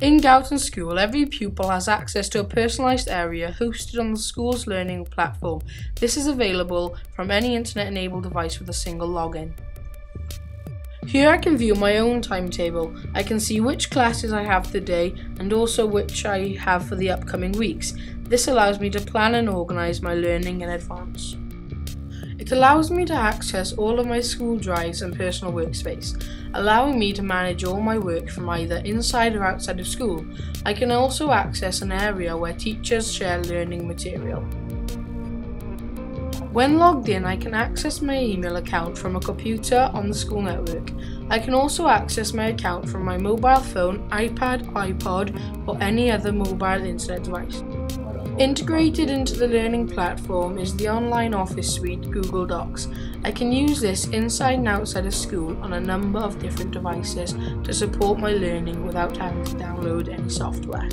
In Gowerton School, every pupil has access to a personalised area hosted on the school's learning platform. This is available from any internet-enabled device with a single login. Here I can view my own timetable. I can see which classes I have today and also which I have for the upcoming weeks. This allows me to plan and organise my learning in advance. It allows me to access all of my school drives and personal workspace, allowing me to manage all my work from either inside or outside of school. I can also access an area where teachers share learning material. When logged in, I can access my email account from a computer on the school network. I can also access my account from my mobile phone, iPad, iPod, or any other mobile internet device. Integrated into the learning platform is the online office suite Google Docs. I can use this inside and outside of school on a number of different devices to support my learning without having to download any software.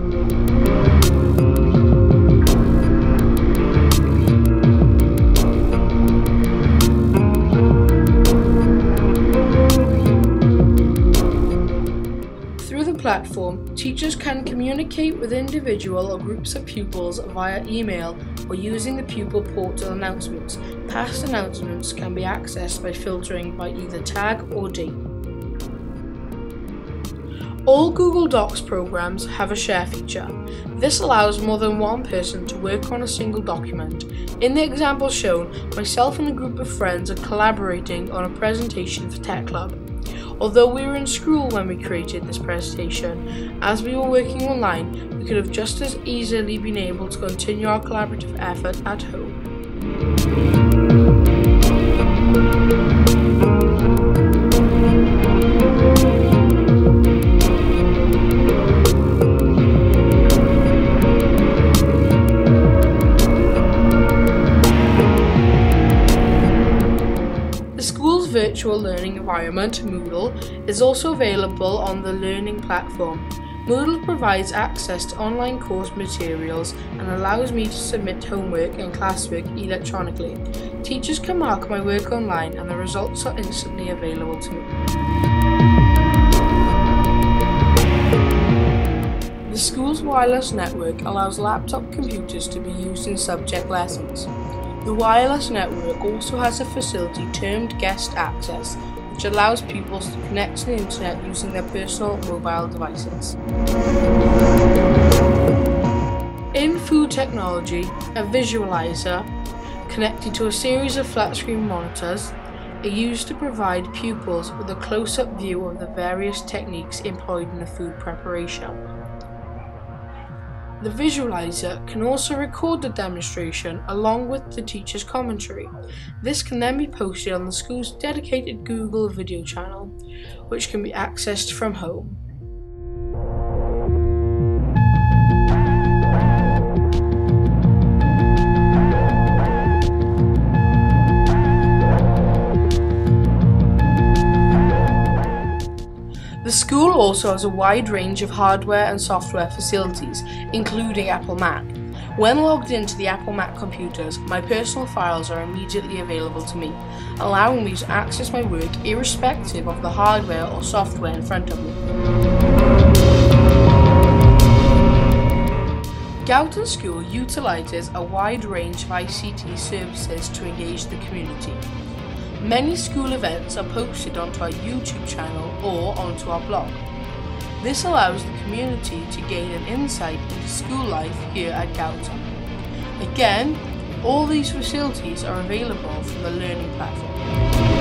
Platform, teachers can communicate with individual or groups of pupils via email or using the pupil portal announcements. Past announcements can be accessed by filtering by either tag or date. All Google Docs programs have a share feature. This allows more than one person to work on a single document. In the example shown, myself and a group of friends are collaborating on a presentation for Tech Club. Although we were in school when we created this presentation, as we were working online, we could have just as easily been able to continue our collaborative effort at home. Virtual learning environment, Moodle, is also available on the learning platform. Moodle provides access to online course materials and allows me to submit homework and classwork electronically. Teachers can mark my work online and the results are instantly available to me. The school's wireless network allows laptop computers to be used in subject lessons. The wireless network also has a facility termed Guest Access, which allows pupils to connect to the internet using their personal mobile devices. In food technology, a visualizer connected to a series of flat-screen monitors is used to provide pupils with a close-up view of the various techniques employed in the food preparation. The visualizer can also record the demonstration along with the teacher's commentary. This can then be posted on the school's dedicated Google video channel, which can be accessed from home. The school also has a wide range of hardware and software facilities, including Apple Mac. When logged into the Apple Mac computers, my personal files are immediately available to me, allowing me to access my work irrespective of the hardware or software in front of me. Gowerton School utilises a wide range of ICT services to engage the community. Many school events are posted onto our YouTube channel or onto our blog. This allows the community to gain an insight into school life here at Gowerton. Again, all these facilities are available from the learning platform.